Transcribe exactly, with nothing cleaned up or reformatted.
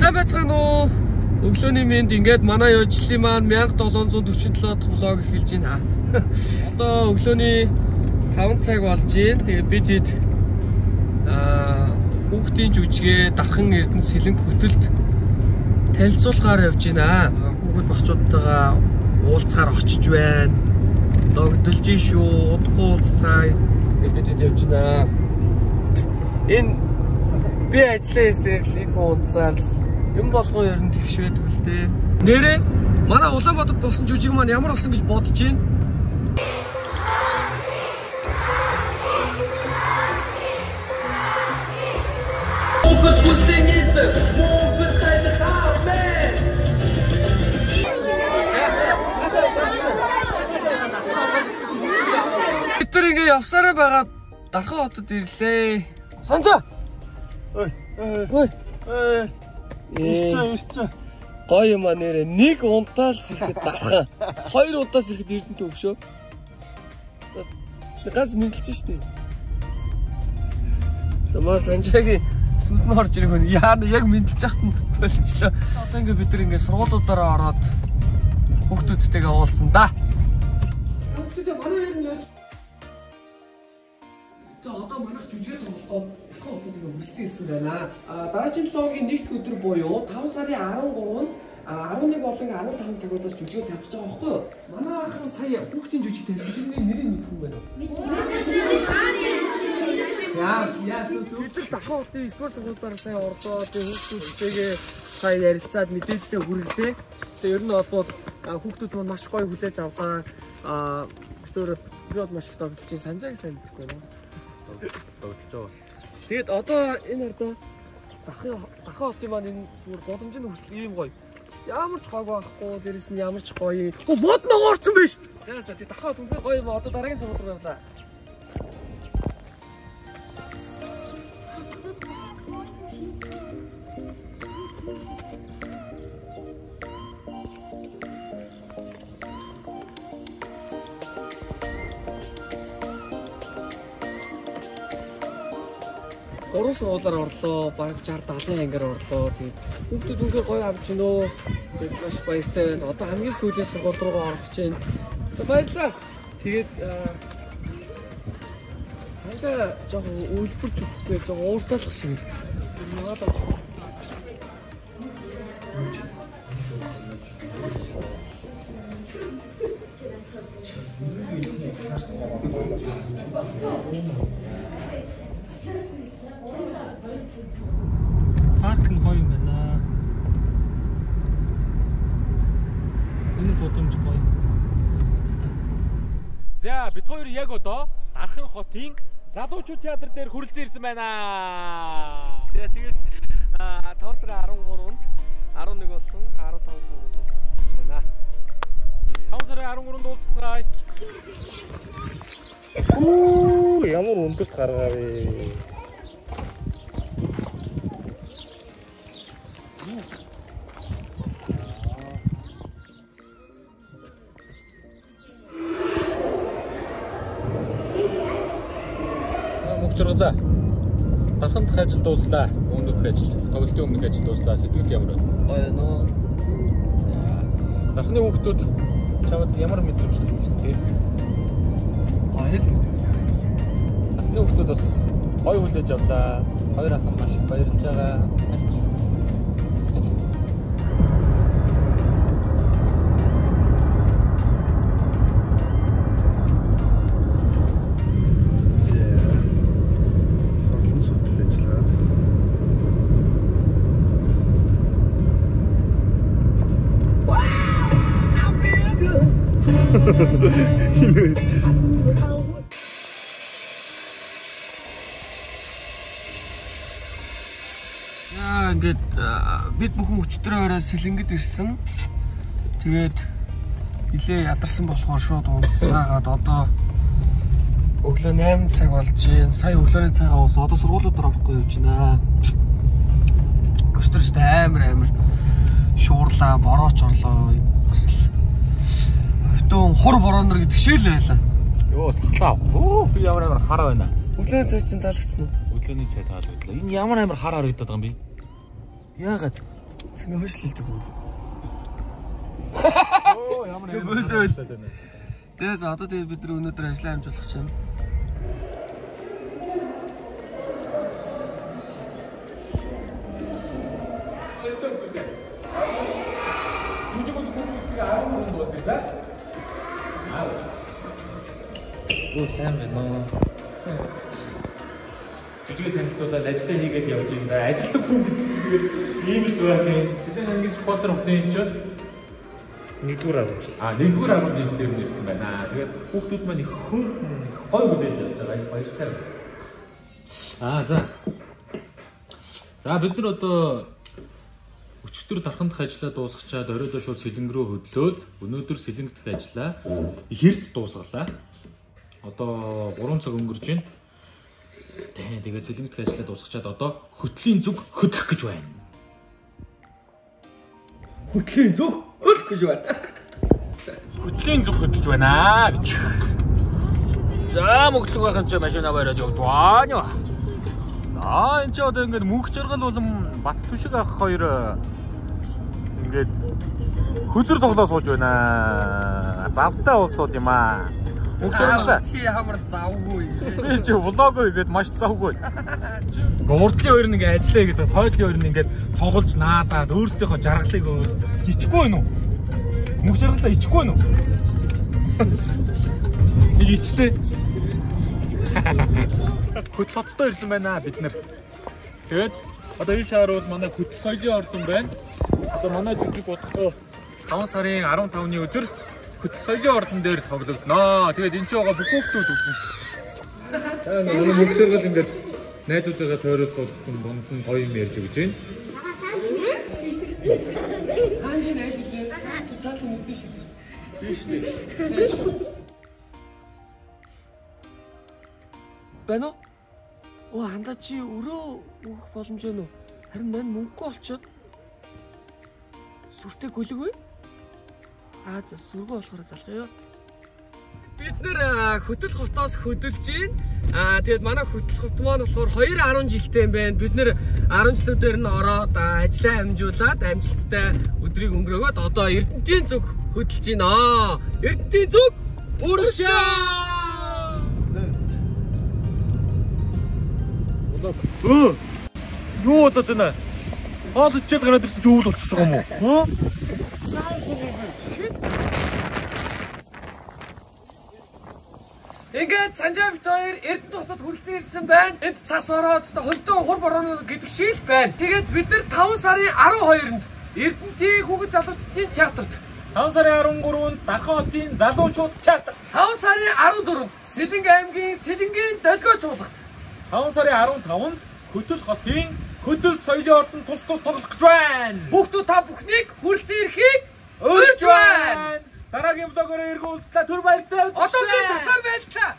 сайн байцгаана уу? Өглөөний мэнд ингээд манай ёжлын маань мянга долоон зуун дөрвөн долоо дахь влог эхэлж байна. Одоо өглөөний таван цаг болж байна. Тэгээ бид хэд аа хүүхдийн жүжигээ дархан Эрдэнэ сэлэнг хөтөлд танилцуулахаар явж байна. Хүүхэд багчуудтайгаа уулзахаар очиж байна. Догдолж шүү, удахгүй уулзцаа бид хэд явж байна. Энэ би ажиллаа хийсээр л энэ хуудасаар юм болгоо ер нь тэгш байдаг л дээ. Нэрээ манай Улаанбаатарт болсон жүжиг маань ямар болсон гэж бодож байна. Хүүхэд хүсэнгийц мөнгө цайлахаа мэн. Бид тэр ингээ явсараа байгаа Дархан хотод ирлээ. Санжаа. Ой. Ой. Ой. Ирцээ ирцээ. Гоё юм аа нэрээ. Нэг унтаас ирэхэд Дархан. Хоёр удаас ирэхэд Эрдэнэтэй өгшөө. За газ мэдлж штэ. Замаа Санжаагийн сүмснэ орж ирэх хүн яа яг мэдлж яхад нь болчихлоо. Одоо ингээ бид нар ингээ сургуулиудаараа ороод хүүхдүүдтэйгээ уулзсан да. Хүүхдүүдээ манай ер нь яаж тэ одоо манайх жүжигээ тоглохгүй дахин удаа тэгээ хүрэлцэн ирсэн байна. А дараагийн логийн нэгд өдөр буюу таван сарын арван гурванд арван нэг болон арван таван цагуудаас жүжигээ тавьж байгаа байхгүй юу? Манайхан сая хүүхдийн жүжиг тавьсан. Тэрний нэрийг мэдэх юм байна уу? Яа, яа бид дахин удаа спорт сургуулиар сая орлоо. Тэгээ хүүхдүүдтэйгээ сая ярилцаад мэдээлэлээ хүргэлээ. Тэгээ ер нь одоо хүүхдүүд маань маш гоё хүлээж авлаа. А өөрөөр би бол маш их тогтолж чинь Санжааг сайн мэдэхгүй байна. Тогтолж байгаа. Тэгэд одоо энэ ардаа дахин дахин хотын маань энэ зүгээр боломжийн хүртэл ийм гоё. Ямар ч хог байхгүй, дээрэс нь ямар ч гоё. Оо мод ногоорсон биш. За за тий дахин хот үнэхээр гоё юм. Одоо дараагийн сургууль явлаа. Гурван сургуулиар орлоо, бараг шаардлагатай талын ангиар орлоо. Тэгээд хүүхдүүд үнэхээр гоё авч гинөө. Тэгээд маш баяртай байна. Одоо хамгийн сүүлийн сургууль руугаа орох гэж байна. Баярлалаа. Тэгээд Санжаа жоохон үйлдвэрч өгөхгүй, жоохон ууртаалах шиг. Яагаад авч парк нь гоё юм байна. Энэ бодомж гоё. За бид хоёр яг одоо Дархан хотын залуучууд театр дээр хүрэлцэн ирсэн байна. За тэгээд таван сарын арван гурванд арван нэг болсон арван таван цагуудаас болж байна. таван сарын арван гурванд уулзцгаая. Оо ямар өндөрт гаргаа вэ? Мөгчрлээ. Дархан дахь ажил дууслаа. Өмнөх ажил, тоглолтын өмнөх ажил дууслаа. Сэтгэл ямар вэ? Гоё нөө. Дархны хүүхдүүд чамд ямар мэдрэмж төрүүлээ? Гоё л мэдрэмж. Дархны хүүхдүүд бас гоё хүлээж авлаа. Хоёр ах нь маш их баярлж байгаа. Яа ингээд бид бүхэн өчтөрөөрөө сэлэнгэд ирсэн. Тэгээд нилээ ядарсан болохоор шууд унцаагаад одоо өглөө найман цаг болж байна. Сая өглөөний цагаа ус одоо сургуулиудаар орохгүй явж байна. Өчтөрөст амар амар шуурлаа, борооч орлоо. Бас хөвтөн хур бороонор гэдэг шиг л байлаа. Йоо сахлаа. Оо би ямар амар хар байна. Өглөөний цай чинь таалагдсан уу? Өглөөний цай таалагдлаа. Энэ ямар амар хар харагдаад байгаа юм бэ? Яагаад? Цэнгэ хойшлолдог юм. Оо ямар хэвээр. Тэгээ за одоо тэгээ бид нар өнөөдөр ажиллаа амжуулах чинь. Оо сайн байна уу. Жижиг танилцуулаад ажиллаа хийгээд явж юм да. Ажилласан хүн гэдэг чинь тэгээд ийм л байх юм. Тэдэн ангийн спонсор хөтөн энэ ч нэгдүгээр авч. Аа нэгдүгээр авах жил дээр нэрсэн байна. Тэгээд хүүхдүүд маань их хөөрхөн гой хүлээж авч байгаа. Баяртай. Аа за. За бид нар одоо өчигдөр дархандах ажиллаа дуусгачаад оройдоо шууд сэлэнг рүү хөдлөөд өнөөдөр сэлэнг дэх ажиллаа ихэрт дуусгалаа. Одоо гурван цаг өнгөрч байна. Тэ тэгээд сэлэнг дэх ажиллаа дуусгачаад одоо хөтлийн зүг хөдлөх гэж байна. Хөтлийн зүг хөдлөх гэж байна. Хөтлийн зүг хөдлөж байна гэж. За мөглөг байх юм чи машина бариад явж байна. Аа энэ ч одоо ингээд мөнх жаргал болон бат түшиг ах хоёр ингээд хөзөр тоглоо сууж байна. Завтай улсууд юм аа. Мөнх жаргал чи ямар завгүй. Би чи влог хийгээд маш завгүй. Гурдлын хоёр нь ингээд ажиллаа гэдэг хойдлын хоёр нь ингээд тоглож наадаад өөрсдийнхөө жаргалыг хичихгүй байна уу? Мөнх жаргалаа хичихгүй байна уу? Нэг ичтэй. Хөт хоттой ирсэн байна бид нар. Тэгээд одоо энэ шаарууд манай хөт соёлын ордон байна. Одоо манай жижиг бодгоо таван сарын арван тавны өдөр хөт соёлын ордон дээр тоглогдноо. Тэгээд энэ ч байгаа бүх хүүхдүүд үзэн. Аа манай мөнх жаргал ингээд найзуудаа тойрол цуулгацсан бонд нь гоё юм ярьж өгч байна. Санжи найз үү? Тэр цаалын үгүй шүү. Биш нэ. Бэнэ? Оо хандаа чи өрөө өгөх боломж байна уу? Харин мань мөнгөгүй болчиход сүртэй гөлөг вэ? Аа за сүргөө болохоор залгая. Бид нэр хөтөл хотоос хөдөлж гин. Аа тэгээд манай хөтөл хот маань болохоор хоёр гаруй жилтэй юм байна. Бид нэр арван жилүүдээр нь ороод ажиллаа амжуулаад амжилттай өдрийг өнгөрөөгөөд одоо Эрдэнтийн зүг хөдөлж гинэ. Эрдэнтийн зүг өршөө. Өө. Юу болоод байна? Хоол ичээд гараад ирсэн чи үйл болчихж байгаа юм уу? Ингээд Санжаа Витер Эрдэнэт хотод хүлцэн ирсэн байна. Энд цас ороод холдон хур бороо гэдэг шиг байна. Тэгээд бид нар таван сарын арван хоёрнд Эрдэнэтийн хүүхэд залуучдын театрт, таван сарын арван гуравнд Дархан хотын залуучууд театр, таван сарын арван дөрөвд Сэлэнг аймгийн Сэлэнгийн долгио чуулгад, таван сарын арван тавнд Хөтөл хотын хөтөл соёлын ордон тус тус тоглох гэж байна. Хүүхдүүд та бүхнийг хүлцэн ирэхийг урьж байна. Дараагийн влогоор эргүүлцлээ. Түр баяртай үзлээ. Одоо би засаар байлаа.